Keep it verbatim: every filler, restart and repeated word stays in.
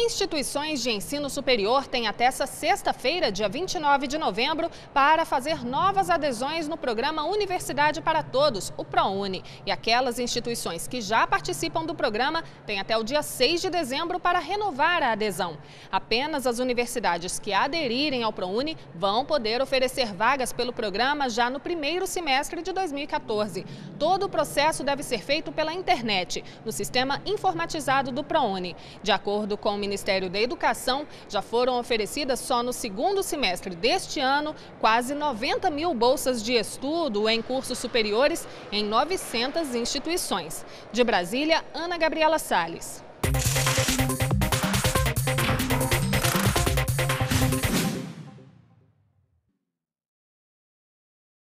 Instituições de ensino superior têm até essa sexta-feira, dia vinte e nove de novembro, para fazer novas adesões no programa Universidade para Todos, o ProUni. E aquelas instituições que já participam do programa têm até o dia seis de dezembro para renovar a adesão. Apenas as universidades que aderirem ao ProUni vão poder oferecer vagas pelo programa já no primeiro semestre de dois mil e quatorze. Todo o processo deve ser feito pela internet, no sistema informatizado do ProUni. De acordo com o Ministério da Educação, já foram oferecidas só no segundo semestre deste ano quase noventa mil bolsas de estudo em cursos superiores em novecentas instituições. De Brasília, Ana Gabriela Salles.